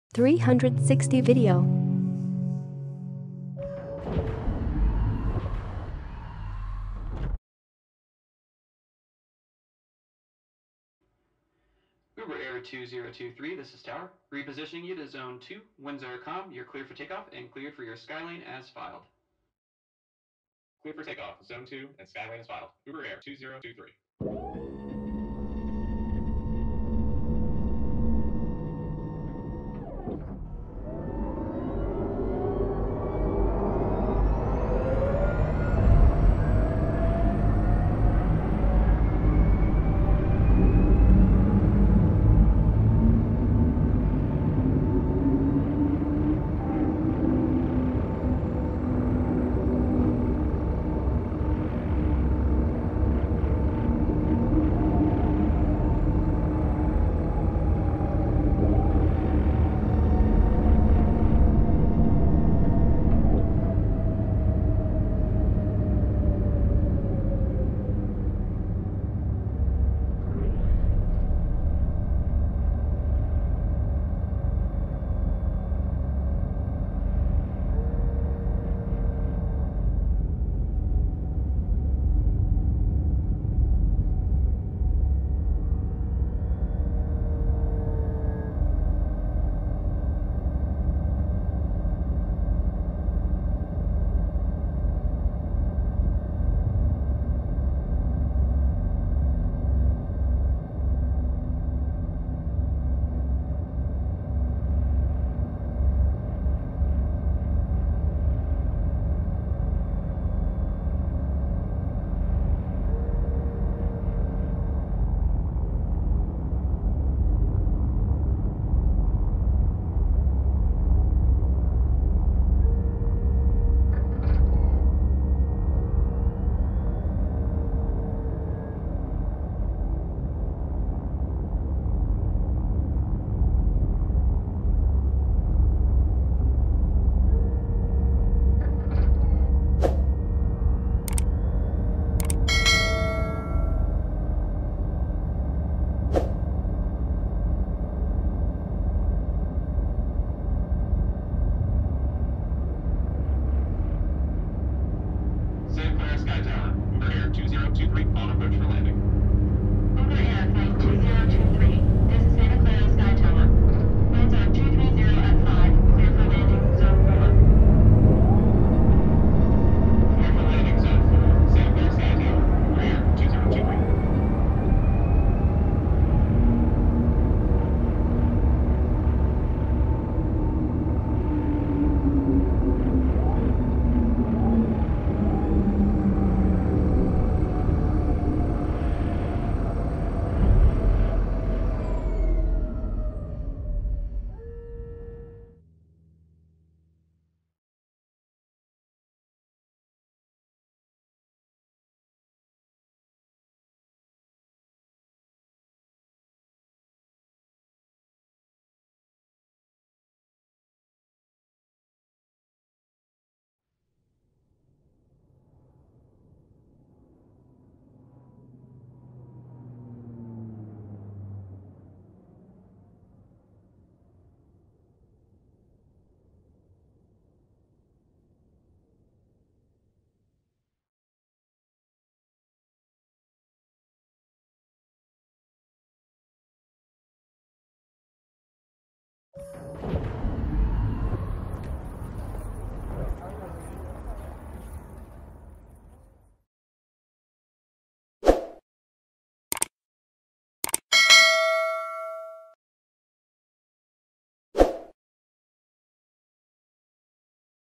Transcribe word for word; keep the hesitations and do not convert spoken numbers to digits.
three hundred sixty video. Uber Air two zero two three, this is Tower. Repositioning you to Zone two, winds are calm, you're clear for takeoff and cleared for your Skylane as filed. Clear for takeoff, Zone two, and Skylane is filed. Uber Air two zero two three.